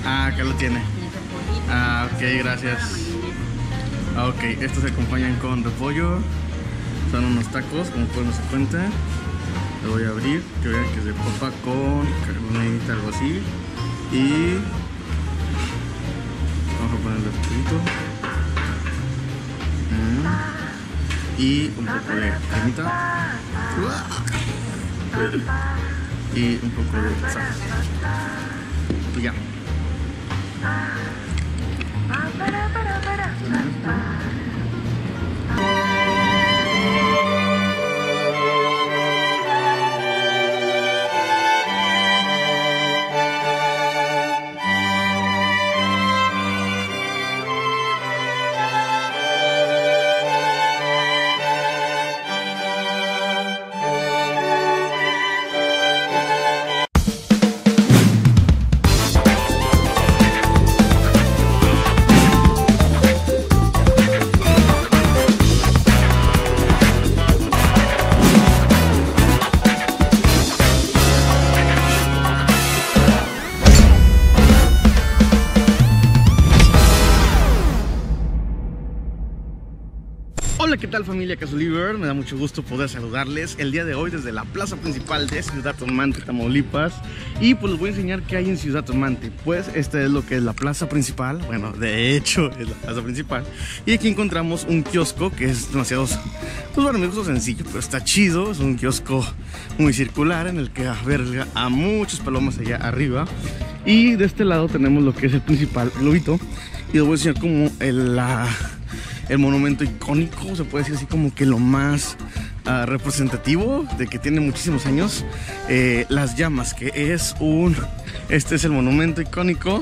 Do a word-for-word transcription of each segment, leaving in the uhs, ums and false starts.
Ah, acá lo tiene. Ah, ok, gracias. Ah, ok, estos se acompañan con repollo. Son unos tacos, como pueden darse cuenta. Lo voy a abrir, que vean que es de papa con carnita, algo así. Y vamos a ponerle un poquito. Mm. Y un poco de cremita. Y un poco de sal. Y ya. Hola, ¿qué tal familia Casoliver? Me da mucho gusto poder saludarles el día de hoy desde la plaza principal de Ciudad Mante, Tamaulipas. Y pues les voy a enseñar qué hay en Ciudad Mante. Pues esta es lo que es la plaza principal. Bueno, de hecho es la plaza principal. Y aquí encontramos un kiosco que es demasiado, pues bueno, me gusta sencillo, pero está chido. Es un kiosco muy circular en el que alberga a muchos palomas allá arriba. Y de este lado tenemos lo que es el principal, el globito. Y les voy a enseñar como el, la... el monumento icónico, se puede decir así como que lo más uh, representativo de que tiene muchísimos años, eh, las llamas, que es un, este es el monumento icónico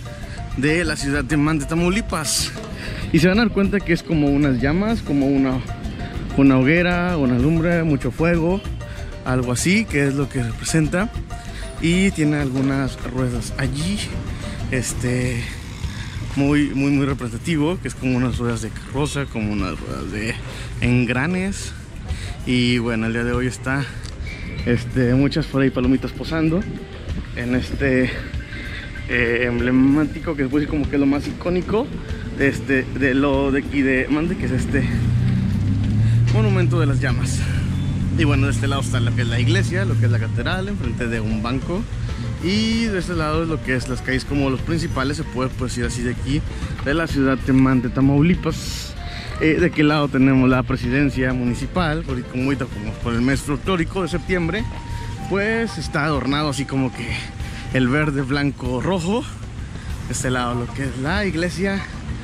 de la ciudad de Mante, Tamaulipas. Y se van a dar cuenta que es como unas llamas, como una, una hoguera, una lumbre, mucho fuego, algo así, que es lo que representa. Y tiene algunas ruedas allí, este... Muy, muy, muy representativo, que es como unas ruedas de carroza, como unas ruedas de engranes. Y bueno, el día de hoy está este, muchas por ahí palomitas posando en este eh, emblemático, que es como que es lo más icónico de, este, de lo de aquí de Mante, que es este monumento de las llamas. Y bueno, de este lado está lo que es la iglesia, lo que es la catedral, enfrente de un banco. Y de este lado es lo que es las calles como los principales, se puede decir así, de aquí, de la ciudad de Mante, Tamaulipas. Eh, de aquel lado tenemos la presidencia municipal, como ahorita como por el mes folclórico de septiembre, pues está adornado así como que el verde, blanco, rojo. De este lado lo que es la iglesia.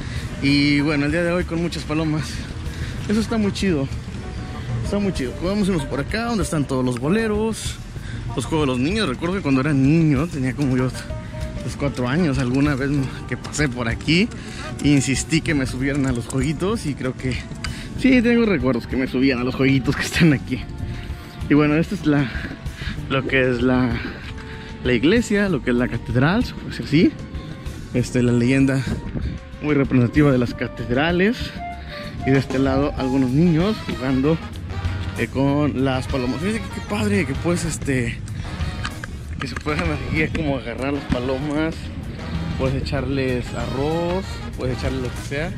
Y bueno, el día de hoy con muchas palomas. Eso está muy chido. Está muy chido. Vamos a irnos por acá donde están todos los boleros, los juegos de los niños. Recuerdo que cuando era niño, tenía como yo los cuatro años, alguna vez que pasé por aquí e insistí que me subieran a los jueguitos. Y creo que sí, tengo recuerdos que me subían a los jueguitos que están aquí. Y bueno, esta es la lo que es la, la iglesia, lo que es la catedral, se puede decir así. Esta es la leyenda muy representativa de las catedrales. Y de este lado algunos niños jugando eh, con las palomas. Fíjate que qué padre que pues este que se puedan aquí como agarrar las palomas. Puedes echarles arroz, puedes echarles lo que sea.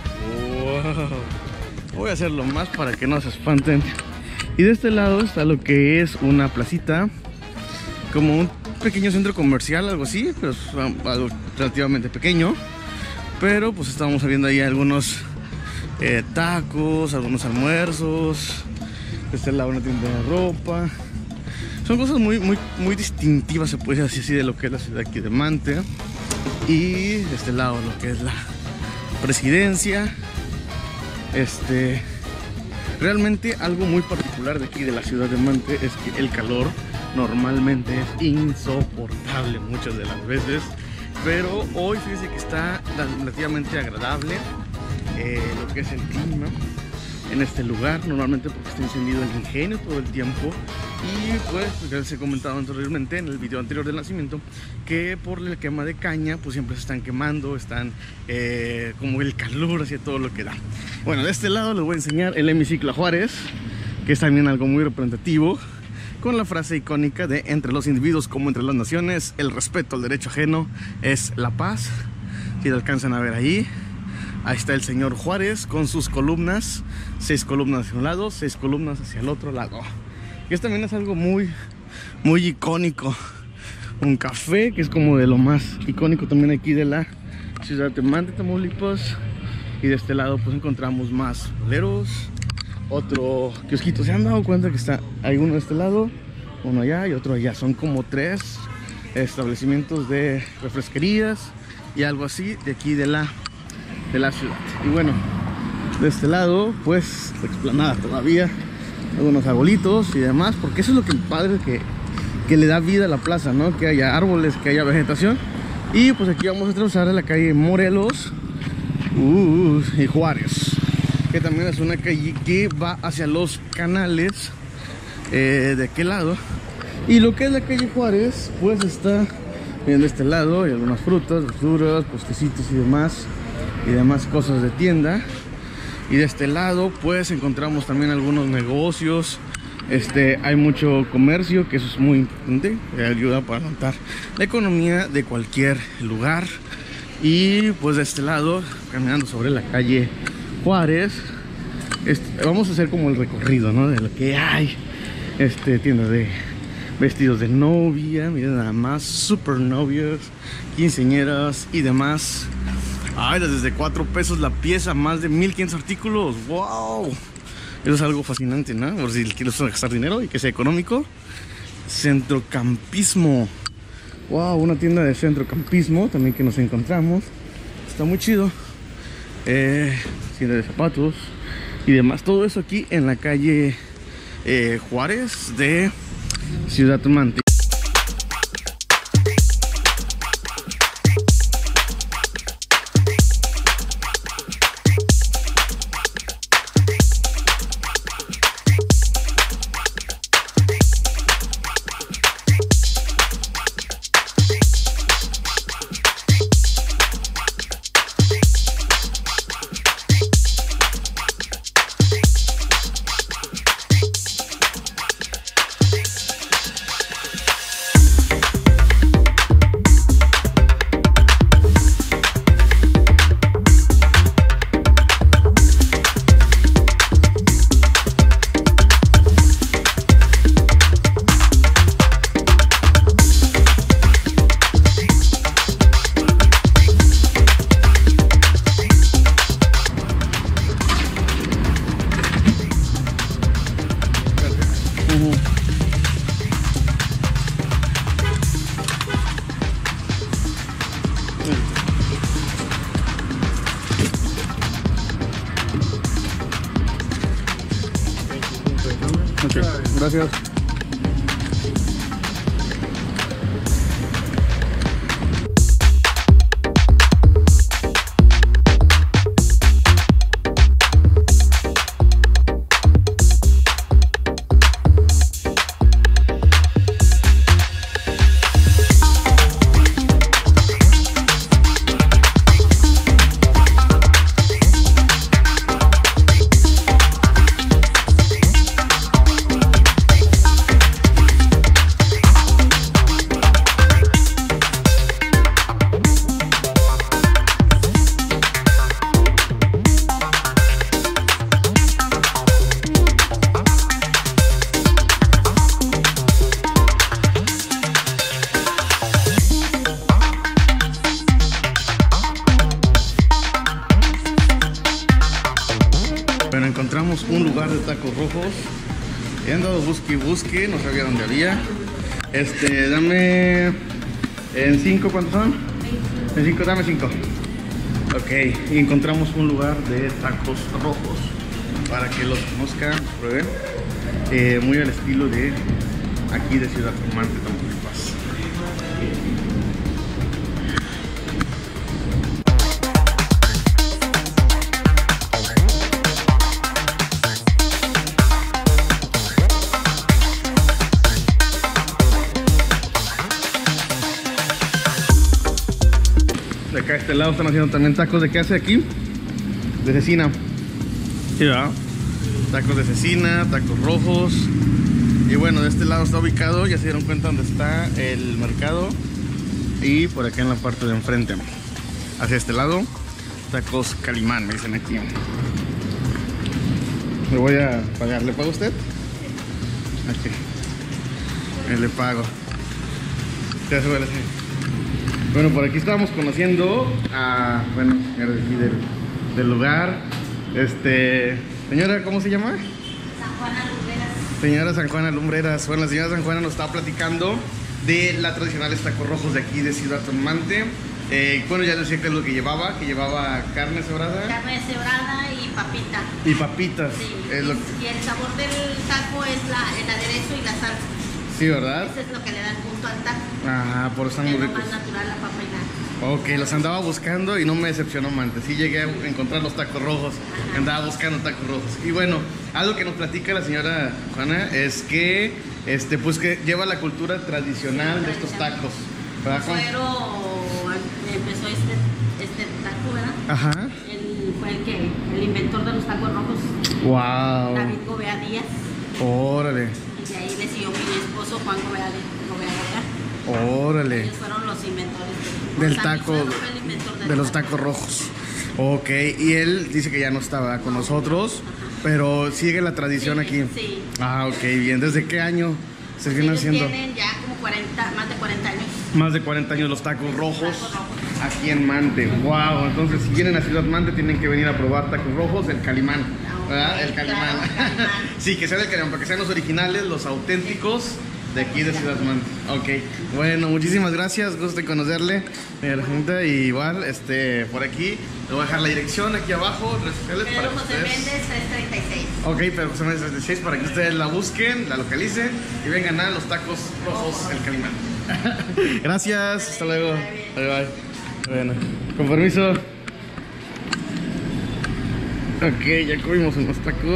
Wow. Voy a hacerlo más para que no se espanten. Y de este lado está lo que es una placita, como un pequeño centro comercial, algo así, pero es algo relativamente pequeño. Pero pues estamos viendo ahí algunos eh, tacos, algunos almuerzos. De este lado una tienda de ropa. Son cosas muy, muy, muy distintivas, se puede decir así, de lo que es la ciudad aquí de Mante. Y de este lado lo que es la presidencia. Este, realmente algo muy particular de aquí de la ciudad de Mante es que el calor normalmente es insoportable muchas de las veces, pero hoy fíjense que está relativamente agradable eh, lo que es el clima en este lugar, normalmente porque está encendido el ingenio todo el tiempo. Y pues, ya les he comentado anteriormente en el video anterior del nacimiento que por la quema de caña pues siempre se están quemando, están eh, como el calor hacia todo lo que da. Bueno, de este lado les voy a enseñar el hemiciclo Juárez, que es también algo muy representativo, con la frase icónica de: entre los individuos como entre las naciones, el respeto al derecho ajeno es la paz. Si lo alcanzan a ver ahí, ahí está el señor Juárez con sus columnas, seis columnas hacia un lado, seis columnas hacia el otro lado. Y esto también es algo muy, muy icónico. Un café que es como de lo más icónico también aquí de la ciudad de Mante, Tamaulipas. Y de este lado pues encontramos más boleros, otro kiosquito. ¿Se han dado cuenta que está, hay uno de este lado, uno allá y otro allá? Son como tres establecimientos de refresquerías y algo así de aquí de la, de la ciudad. Y bueno, de este lado pues la explanada todavía, algunos arbolitos y demás, porque eso es lo que el padre que, que le da vida a la plaza, ¿no? Que haya árboles, que haya vegetación. Y pues aquí vamos a atravesar la calle Morelos uh, y Juárez, que también es una calle que va hacia los canales eh, de aquel lado. Y lo que es la calle Juárez pues está bien de este lado, hay algunas frutas, verduras, postecitos y demás y demás cosas de tienda. Y de este lado pues encontramos también algunos negocios. Este, hay mucho comercio, que eso es muy importante, que ayuda para levantar la economía de cualquier lugar. Y pues de este lado, caminando sobre la calle Juárez, este, vamos a hacer como el recorrido, ¿no? De lo que hay. Este, tiendas de vestidos de novia, miren nada más, super novios, quinceañeras y demás. Ay, desde cuatro pesos la pieza, más de mil quinientos artículos. ¡Wow! Eso es algo fascinante, ¿no? Por si quieres gastar dinero y que sea económico. Centrocampismo. ¡Wow! Una tienda de centrocampismo también que nos encontramos. Está muy chido. Eh, tienda de zapatos y demás. Todo eso aquí en la calle eh, Juárez de Ciudad Mante. Okay, gracias. Bueno, encontramos un lugar de tacos rojos. He andado busque y busque, no sabía dónde había. Este, dame en cinco, ¿cuántos son? En cinco, dame cinco. Ok, y encontramos un lugar de tacos rojos para que los conozcan, prueben. Eh, muy al estilo de aquí de Ciudad Mante, Tamaulipas. De acá a este lado están haciendo también tacos. ¿De qué hace aquí? De cecina. Sí, ¿verdad? Tacos de cecina, tacos rojos. Y bueno, de este lado está ubicado, ya se dieron cuenta dónde está el mercado. Y por acá en la parte de enfrente, hacia este lado, Tacos Calimán, me dicen aquí. Le voy a pagar. ¿Le paga usted? Aquí. Eh, le pago. Ya se va a hacer. Bueno, por aquí estábamos conociendo a, bueno, señora de aquí del, del lugar. Este, señora, ¿cómo se llama? San Juana Lumbreras. Señora San Juana Lumbreras. Bueno, la señora San Juana nos estaba platicando de la tradicional tacos rojos de aquí de Ciudad Mante. Eh, bueno, ya decía que es lo que llevaba, que llevaba carne cebrada. Carne cebrada y papita. Y papitas. Sí. Es lo que... Y el sabor del taco es la, el aderezo y la salsa. Sí, ¿verdad? Eso es lo que le da el punto al taco. Ajá, por eso están muy Es lo ricos. más natural la papa y la... Ok, los andaba buscando y no me decepcionó, Mante. Sí llegué a encontrar los tacos rojos. Ajá. Andaba buscando tacos rojos. Y bueno, algo que nos platica la señora Juana es que, este, pues que lleva la cultura tradicional de estos tacos. ¿Verdad, Juan? Suero empezó este, este taco, ¿verdad? Ajá. Él fue el que, el inventor de los tacos rojos. Wow. David Gobea Díaz. Órale. Y de ahí le siguió mi esposo Juan Gobea Gobea. Órale. Ellos fueron los inventores de, Del o sea, taco, mi suegro fue el inventor del de los taco. tacos rojos. Ok, y él dice que ya no estaba con nosotros, pero sigue la tradición Sí, aquí. sí. Ah, ok, bien. ¿Desde qué año se viene Ellos haciendo? tienen ya como cuarenta, más de cuarenta años. Más de cuarenta años los tacos rojos Tacos rojos. aquí en Mante. Wow, entonces si vienen a Ciudad Mante tienen que venir a probar tacos rojos, el Calimán. ¿Verdad? Ok, El Calimán. claro, Calimán. Sí, que sean el Calimán, para que sean los originales, los auténticos de aquí de Ciudad Mante. Ok, bueno, muchísimas gracias, gusto en conocerle, señora Junta. Y igual, este, por aquí, le voy a dejar la dirección aquí abajo, redes sociales para Pedro que José ustedes... Méndez trescientos treinta y seis. Ok, pero José Méndez treinta y seis para que ustedes la busquen, la localicen y vengan a los tacos rojos el Calimán. Gracias, hasta luego. Bye bye. Bueno, con permiso. Ok, ya comimos unos tacos.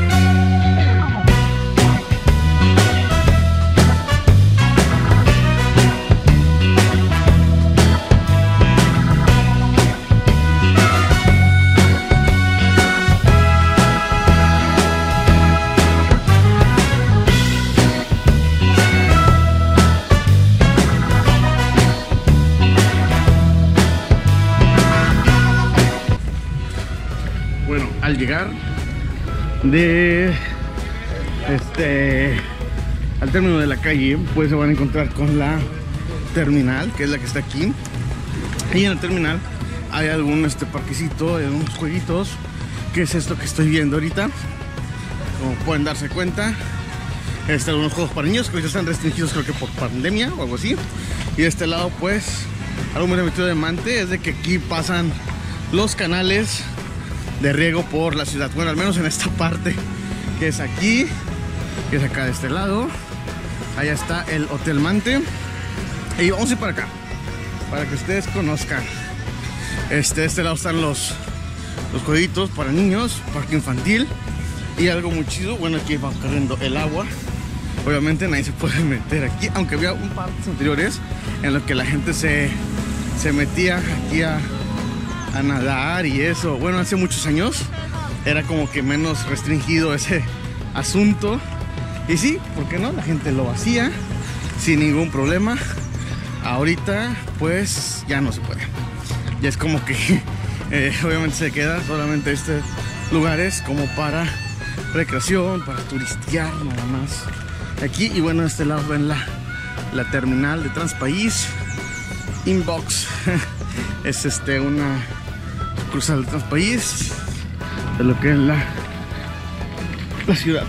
Bueno, al llegar de este al término de la calle, pues se van a encontrar con la terminal, que es la que está aquí. Y en el terminal hay algún este parquecito, hay algunos jueguitos, que es esto que estoy viendo ahorita. Como pueden darse cuenta, este, algunos juegos para niños que ahorita están restringidos, creo que por pandemia o algo así. Y de este lado, pues, algo muy divertido de Mante es de que aquí pasan los canales de riego por la ciudad. Bueno, al menos en esta parte, que es aquí, que es acá de este lado. Allá está el Hotel Mante. Y vamos a ir para acá, para que ustedes conozcan. Este, de este lado están los, los jueguitos para niños, parque infantil. Y algo muy chido, bueno, aquí va corriendo el agua. Obviamente nadie se puede meter aquí, aunque había un par de anteriores en los que la gente se, se metía aquí a, a nadar y eso. Bueno, hace muchos años era como que menos restringido ese asunto. Y sí, ¿por qué no? La gente lo hacía sin ningún problema. Ahorita pues ya no se puede. Ya es como que eh, obviamente se queda solamente estos lugares como para recreación, para turistear nada más aquí. Y bueno, de este lado ven la, la terminal de Transpaís Inbox. Es este una cruzada de Transpaís de lo que es la, la ciudad.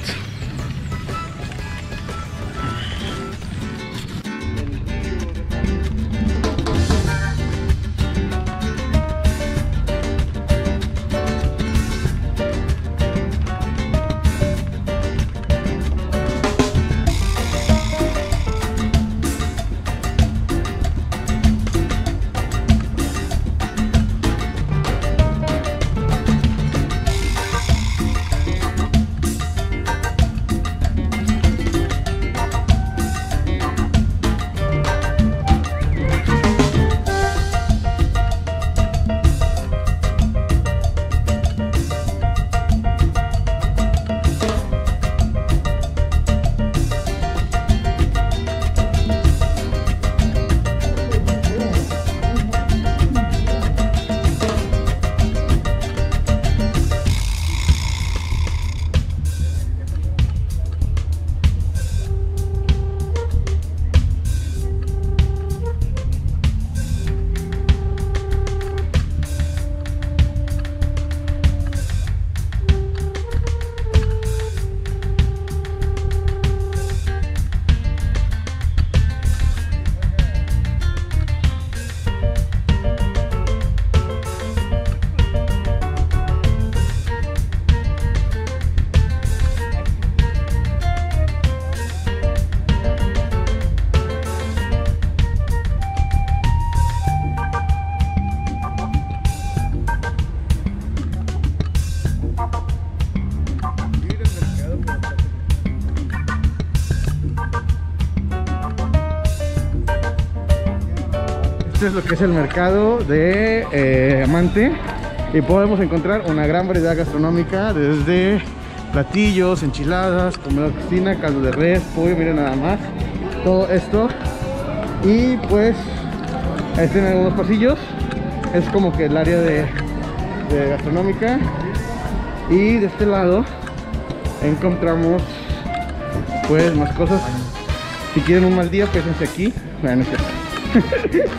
es lo que es el mercado de eh, Amante. Y podemos encontrar una gran variedad gastronómica, desde platillos, enchiladas, comida cocina, caldo de res, pollo, miren nada más, todo esto. Y pues ahí tienen algunos pasillos, es como que el área de, de gastronómica. Y de este lado encontramos pues más cosas. Si quieren un mal día, pésense aquí. Bueno, no es cierto.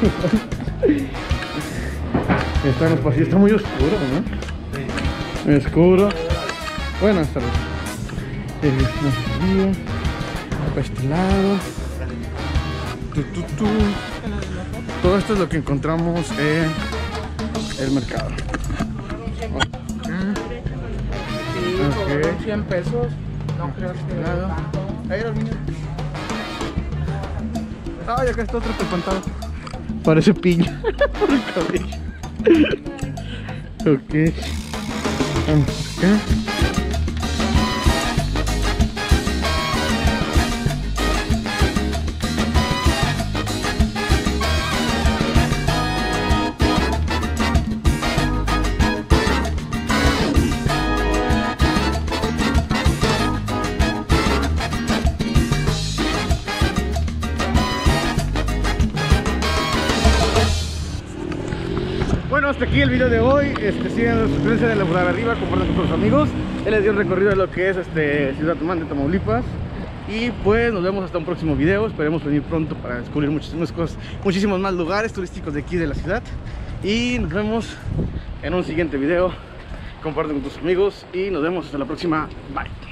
Están los pasillos, está muy oscuro, ¿no? Muy oscuro. Buenas tardes. Para este lado. Tu, tu, tu. Todo esto es lo que encontramos en el mercado. Sí, por cien pesos. No creo que Lado. Ahí era el niño. Ay, acá está otro espantado. Parece piña por el cabello. Ok. Vamos acá. Bueno, hasta aquí el video de hoy. Este, sigan la suscripción de la por arriba, compartan con sus amigos. Él les dio un recorrido de lo que es este, Ciudad Mante, Tamaulipas. Y pues nos vemos hasta un próximo video. Esperemos venir pronto para descubrir muchísimas cosas, muchísimos más lugares turísticos de aquí de la ciudad. Y nos vemos en un siguiente video. Compartan con tus amigos y nos vemos hasta la próxima. Bye.